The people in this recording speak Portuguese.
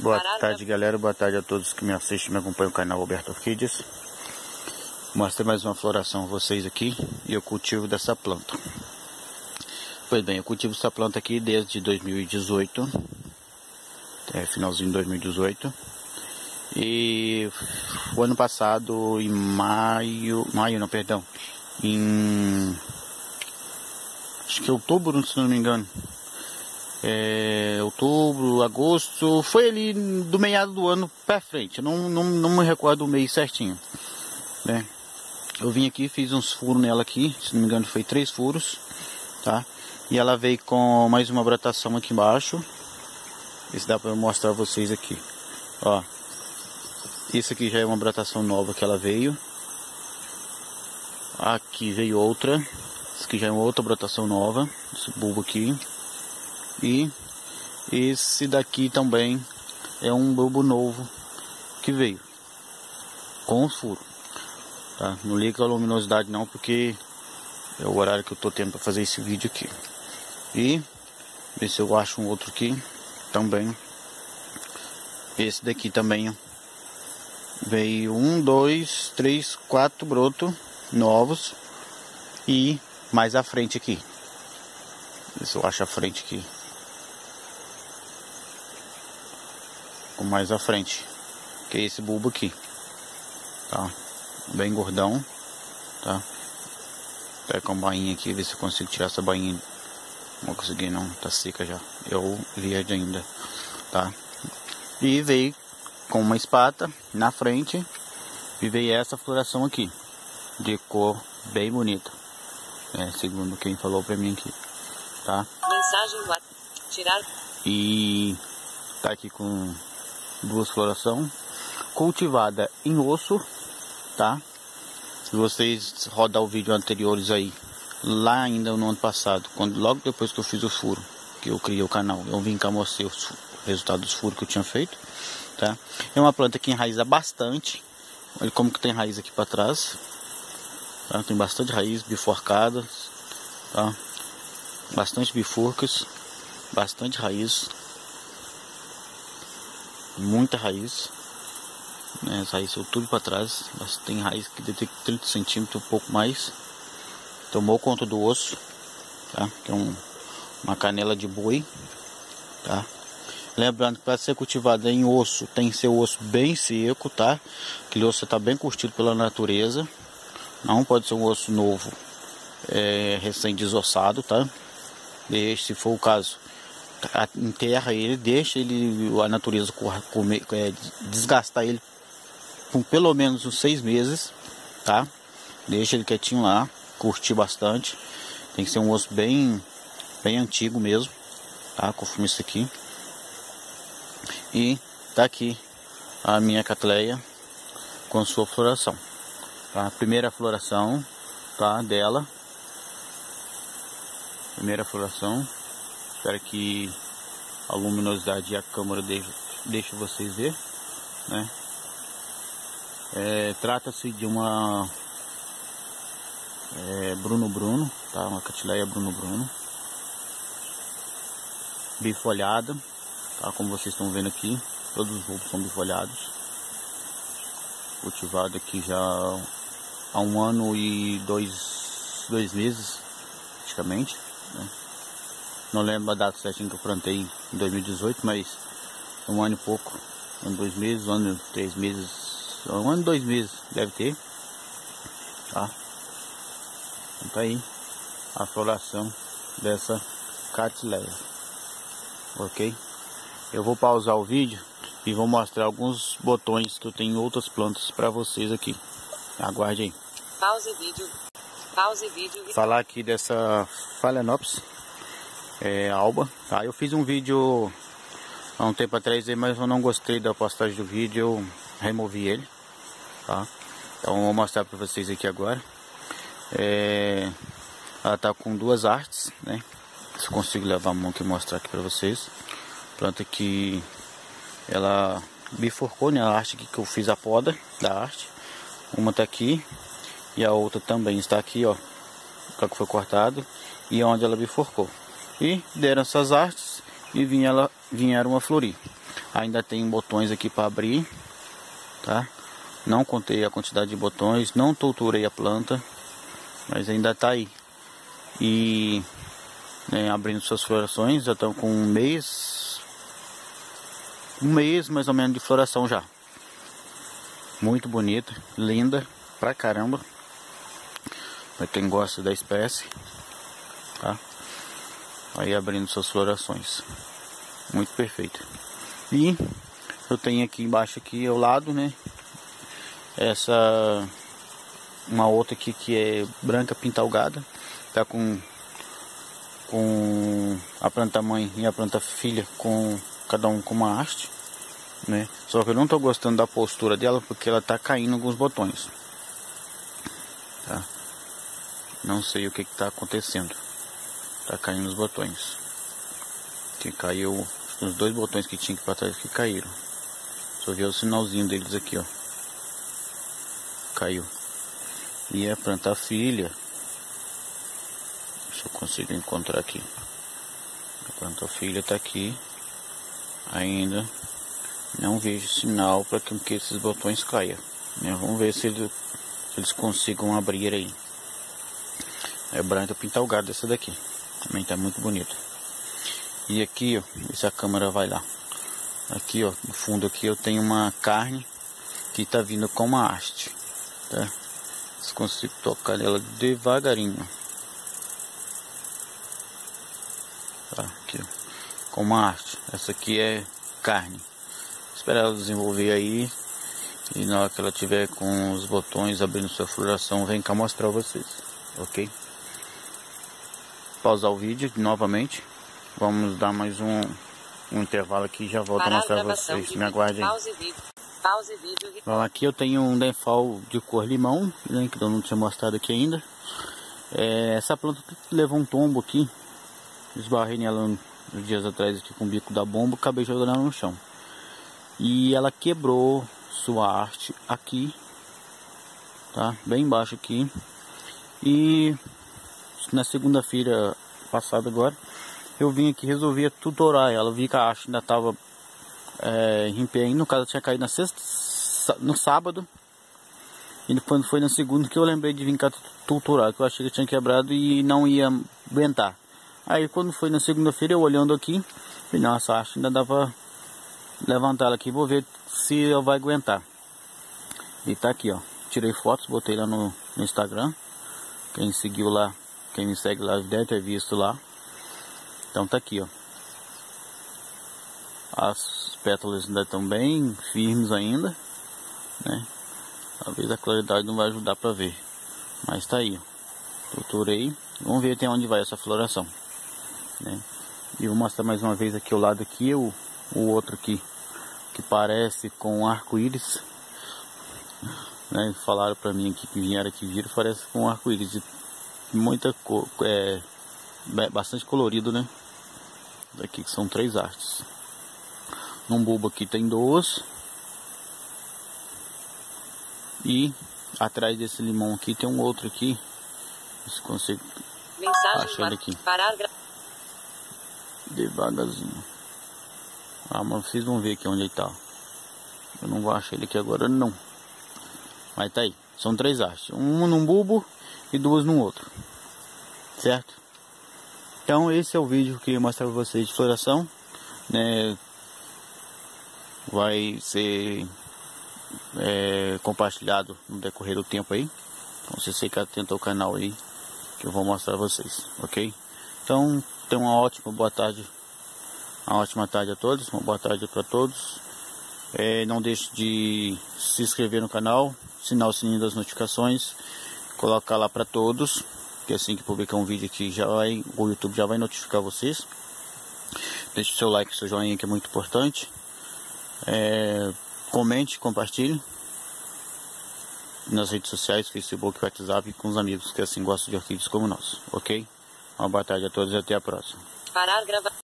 Boa tarde, galera. Boa tarde a todos que me assistem e me acompanham no canal Roberto Orquídeas. Mostrei mais uma floração a vocês aqui e o cultivo dessa planta. Pois bem, eu cultivo essa planta aqui desde 2018, finalzinho de 2018. E o ano passado, em acho que outubro, se não me engano. Outubro, agosto, foi ali do meado do ano pra frente. Eu não me recordo o mês certinho, né? Eu vim aqui, fiz uns furos nela aqui, se não me engano foi 3 furos, tá? E ela veio com mais uma brotação aqui embaixo. Isso dá pra mostrar a vocês aqui, ó. Isso aqui já é uma brotação nova que ela veio. Aqui veio outra. Isso aqui já é uma outra brotação nova, esse bulbo aqui. E esse daqui também é um bulbo novo que veio com os furos, tá? Não liga a luminosidade não, porque é o horário que eu tô tendo para fazer esse vídeo aqui. E ver se eu acho um outro aqui também. Esse daqui também veio 1, 2, 3, 4 brotos novos. E mais à frente aqui, ver se eu acho a frente aqui, mais à frente, que é esse bulbo aqui, tá? Bem gordão, tá? Pega com a bainha aqui, ver se eu consigo tirar essa bainha. Não vou conseguir não, tá seca já, eu verde ainda, tá? E veio com uma espata na frente e veio essa floração aqui, de cor bem bonita, segundo quem falou pra mim aqui, tá? Mensagem tirar. E tá aqui com 2 florações, cultivada em osso, tá? Se vocês rodar o vídeo anteriores aí, lá ainda no ano passado, logo depois que eu fiz o furo, que eu criei o canal, eu vim cá mostrar o resultado dos furos que eu tinha feito, tá? É uma planta que enraiza bastante. Olha como que tem raiz aqui para trás, tá? Tem bastante raiz biforcada, tá? Bastante bifurcas, bastante raiz. Muita raiz, né? As raízes são tudo para trás, mas tem raiz que deve ter 30 centímetros, um pouco mais. Tomou conta do osso, tá? Que é uma canela de boi, tá? Lembrando que para ser cultivada em osso, tem que ser o osso bem seco, tá? Aquele osso está bem curtido pela natureza. Não pode ser um osso novo, recém desossado, tá? Se for o caso, enterra ele, deixa a natureza desgastar ele por pelo menos uns 6 meses, tá? Deixa ele quietinho lá, curtir bastante. Tem que ser um osso bem antigo mesmo, tá? Conforme isso aqui. E tá aqui a minha catleia com sua floração, tá? A primeira floração, tá? Dela. Primeira floração. Espero que a luminosidade e a câmera deixe vocês ver, né? Trata-se de uma Bruno, tá? Uma catleia Bruno, bifolhada, tá? Como vocês estão vendo aqui, todos os bulbos são bifolhados. Cultivado aqui já há 1 ano e 2 meses, praticamente, né? Não lembro a data certinha que eu plantei em 2018, mas 1 ano e pouco, 1 ano e 2 meses, 1 ano e 3 meses, 1 ano e 2 meses deve ter, tá? Então tá aí a floração dessa catleia, ok? Eu vou pausar o vídeo e vou mostrar alguns botões que eu tenho em outras plantas para vocês aqui. Aguarde aí. Pause vídeo. Falar aqui dessa Phalaenopsis alba, tá? Eu fiz um vídeo há um tempo atrás, mas eu não gostei da postagem do vídeo, eu removi ele, tá? Então eu vou mostrar para vocês aqui agora. Ela tá com 2 hastes, né? Se eu consigo levar a mão aqui e mostrar aqui para vocês. Planta que ela bifurcou, né? A haste aqui que eu fiz a poda da haste. Uma tá aqui e a outra também está aqui, ó, que foi cortado e onde ela bifurcou. E deram essas hastes e vieram a florir. Ainda tem botões aqui para abrir, tá? Não contei a quantidade de botões, não torturei a planta, mas ainda tá aí. E abrindo suas florações, já estão com um mês mais ou menos de floração já. Muito bonita, linda pra caramba. Pra quem gosta da espécie, tá? Aí abrindo suas florações, muito perfeito. E eu tenho aqui embaixo, aqui ao lado, né, uma outra aqui que é branca pintalgada, tá com a planta mãe e a planta filha, com cada um com uma haste, né? Só que eu não tô gostando da postura dela, porque ela tá caindo alguns botões, tá? Não sei o que tá acontecendo. Tá caindo os botões. Que caiu os 2 botões que tinha aqui pra trás, que caíram. Só vi o sinalzinho deles aqui, ó. Caiu. E a planta filha, se eu consigo encontrar aqui, a planta filha tá aqui ainda. Não vejo sinal para que esses botões caiam, né? Vamos ver se eles consigam abrir aí. É branca pintalgada essa daqui, também tá muito bonita. E aqui, ó, se a câmera vai lá, aqui, ó, no fundo aqui eu tenho uma carne que tá vindo com uma haste, tá? Se consigo tocar nela devagarinho, tá? Aqui, ó, com uma haste. Essa aqui é carne. Esperar ela desenvolver aí, e na hora que ela tiver com os botões abrindo sua floração, vem cá mostrar vocês, ok? Pausar o vídeo novamente. Vamos dar mais um intervalo aqui e já volto a mostrar vocês. Me aguardem. Pause vídeo. Bom, aqui eu tenho um denfal de cor limão, né, que eu não tinha mostrado aqui ainda. Essa planta levou um tombo aqui. Esbarrei nela uns dias atrás aqui com o bico da bomba, acabei jogando ela no chão. E ela quebrou sua haste aqui, tá? Bem embaixo aqui. E na segunda-feira passada agora, eu vim aqui, resolvi tutorar ela. Vi que a haste ainda estava em pé ainda. No caso, tinha caído no sábado. E quando foi na segunda que eu lembrei de vir cá tutorar, que eu achei que tinha quebrado e não ia aguentar. Aí quando foi na segunda-feira, eu olhando aqui, falei, nossa, a haste ainda dá pra levantar ela aqui, vou ver se ela vai aguentar. E tá aqui, ó, tirei fotos, botei lá no Instagram. Quem seguiu lá, quem me segue lá deve ter visto lá. Então tá aqui, ó, as pétalas ainda estão bem firmes ainda, né? Talvez a claridade não vai ajudar para ver, mas tá aí, ó. Tutorei. Vamos ver até onde vai essa floração, né? E vou mostrar mais uma vez aqui ao lado aqui o outro aqui, que parece com um arco-íris, né? Falaram para mim aqui, que vieram aqui, viram, parece com um arco-íris de muita cor, bastante colorido, né? Daqui que são 3 hastes. Num bulbo aqui tem 2. E atrás desse limão aqui tem um outro aqui. Se consigo achar ele aqui. Devagarzinho. Ah, mas vocês vão ver aqui onde ele tá. Eu não vou achar ele aqui agora não. Mas tá aí. São 3 hastes. Um num bulbo e 2 no outro. Certo? Então esse é o vídeo que eu queria mostrar para vocês de floração, né? Vai ser compartilhado no decorrer do tempo aí. Então se você quer atentar ao canal aí, que eu vou mostrar a vocês, ok? Então tenham uma ótima boa tarde, uma ótima tarde a todos, uma boa tarde para todos. Não deixe de se inscrever no canal, assinar o sininho das notificações, colocar lá para todos, que assim que publicar um vídeo aqui o YouTube já vai notificar vocês. Deixe o seu like, seu joinha, que é muito importante. Comente, compartilhe nas redes sociais, Facebook, WhatsApp, com os amigos que assim gostam de orquídeas como nós, ok? Uma boa tarde a todos e até a próxima. Parar gravação.